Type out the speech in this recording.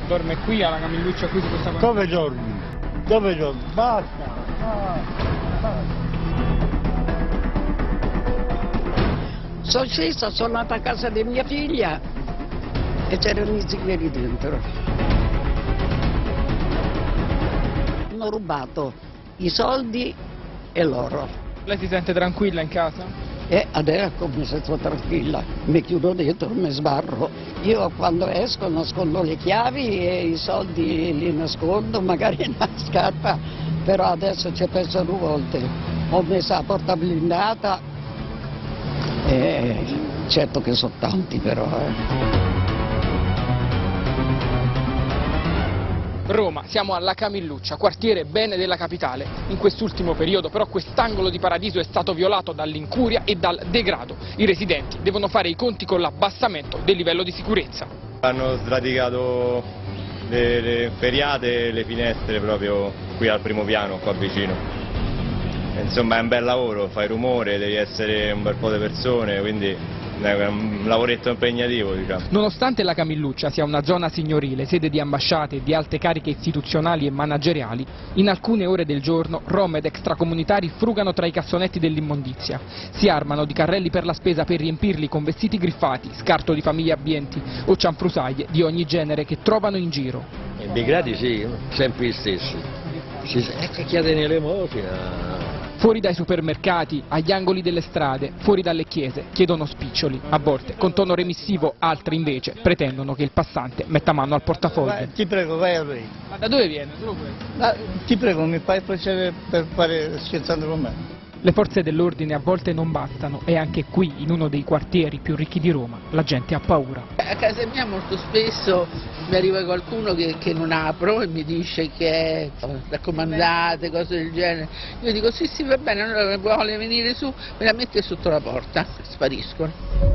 Dorme qui alla Camilluccia qui su questa parte? Dove dormi? Dove dormi? Basta! Sono scesa, sono andata a casa di mia figlia e c'erano i zingari dentro. Hanno rubato i soldi e l'oro. Lei si sente tranquilla in casa? E adesso mi sento tranquilla, mi chiudo dentro, mi sbarro. Io quando esco nascondo le chiavi e i soldi li nascondo, magari in una scarpa, però adesso ci penso 2 volte. Ho messo la porta blindata, certo che sono tanti però. Roma, siamo alla Camilluccia, quartiere bene della capitale. In quest'ultimo periodo però quest'angolo di paradiso è stato violato dall'incuria e dal degrado. I residenti devono fare i conti con l'abbassamento del livello di sicurezza. Hanno sradicato le ferriate e le finestre proprio qui al primo piano, qua vicino. Insomma è un bel lavoro, fai rumore, devi essere un bel po' di persone, quindi è un lavoretto impegnativo, diciamo. Nonostante la Camilluccia sia una zona signorile, sede di ambasciate e di alte cariche istituzionali e manageriali, in alcune ore del giorno rom ed extracomunitari frugano tra i cassonetti dell'immondizia. Si armano di carrelli per la spesa per riempirli con vestiti griffati, scarto di famiglie abbienti o cianfrusaglie di ogni genere che trovano in giro. I degradi sì, sempre gli stessi. Chiede l'elemosina. Fuori dai supermercati, agli angoli delle strade, fuori dalle chiese, chiedono spiccioli, a volte con tono remissivo, altri invece pretendono che il passante metta mano al portafoglio. Ti prego, vai a lei. Ma da dove viene? Ti prego, mi fai piacere per fare scherzando con me. Le forze dell'ordine a volte non bastano e anche qui, in uno dei quartieri più ricchi di Roma, la gente ha paura. A casa mia molto spesso mi arriva qualcuno che non apro e mi dice che è raccomandate, cose del genere. Io dico sì va bene, allora vuole venire su, me la mette sotto la porta, spariscono.